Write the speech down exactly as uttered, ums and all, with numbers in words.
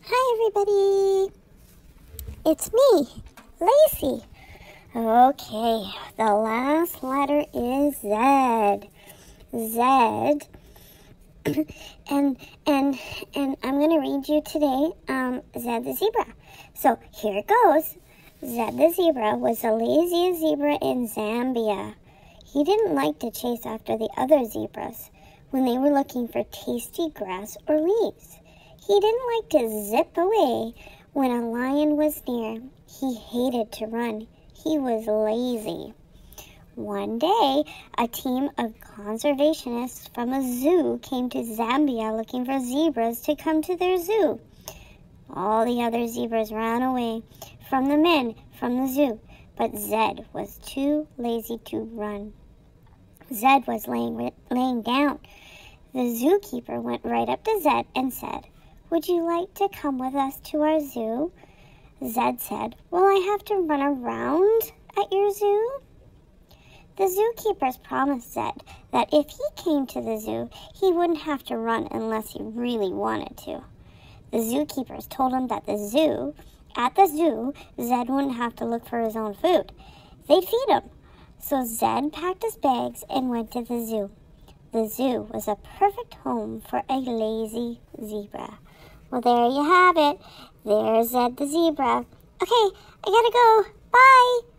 Hi everybody, it's me, Lacey. Okay, the last letter is Z. Z. and and and I'm gonna read you today um Z the zebra. So here it goes. Z the zebra was the laziest zebra in Zambia. He didn't like to chase after the other zebras when they were looking for tasty grass or leaves. He didn't like to zip away when a lion was near. He hated to run. He was lazy. One day, a team of conservationists from a zoo came to Zambia looking for zebras to come to their zoo. All the other zebras ran away from the men from the zoo, but Zed was too lazy to run. Zed was laying, laying down. The zookeeper went right up to Zed and said, "Would you like to come with us to our zoo?" Zed said, "Will I have to run around at your zoo?" The zookeepers promised Zed that if he came to the zoo, he wouldn't have to run unless he really wanted to. The zookeepers told him that the zoo, at the zoo, Zed wouldn't have to look for his own food. They'd feed him. So Zed packed his bags and went to the zoo. The zoo was a perfect home for a lazy zebra. Well, there you have it. There's Zed the zebra. Okay, I gotta go. Bye.